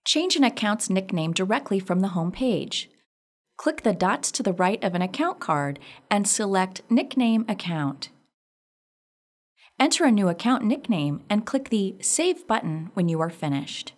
Change an account's nickname directly from the home page. Click the dots to the right of an account card and select Nickname Account. Enter a new account nickname and click the Save button when you are finished.